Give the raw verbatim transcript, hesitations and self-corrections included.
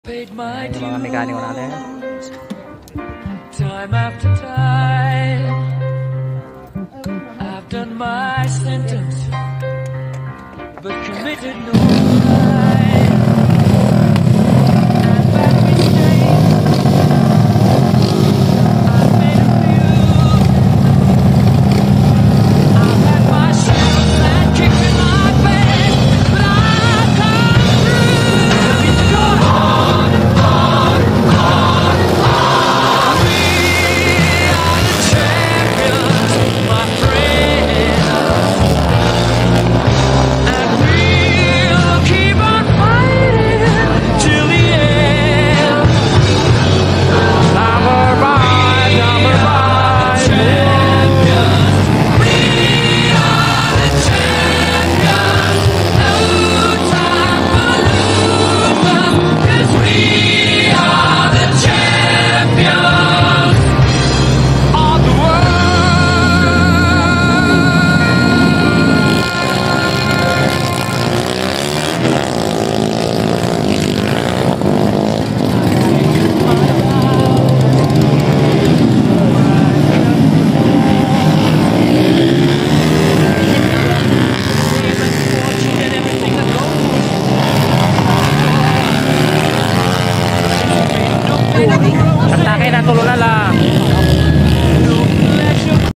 Ayan yung mga mekaniko natin. Time after time, I've done my sentence, but committed no crime. And that mistake, I've made a few. I've had my shouts and kicks in my face, but I've come through. It's gone on and on and on and on. We are the champions, my friend, and we'll keep on fighting till the end. Number by number by champions. We are the champions. No time for losers, 'cause we are the champions of the world. Sa akin, natulo na lang.